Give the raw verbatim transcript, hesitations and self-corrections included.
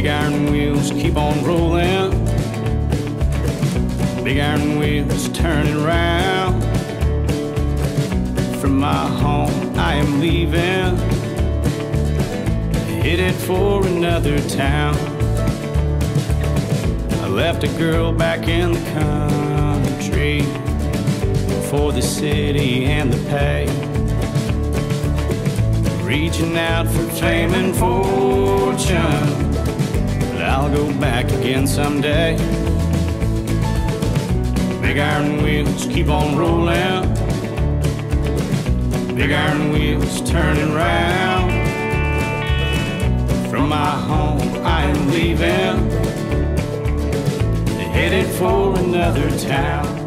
Big iron wheels keep on rolling. Big iron wheels turning round. From my home I am leaving, headed for another town. I left a girl back in the country for the city and the pay. Reaching out for fame and fortune, but I'll go back again someday. Big iron wheels keep on rolling. Big iron wheels turning round. From my home I am leaving, headed for another town.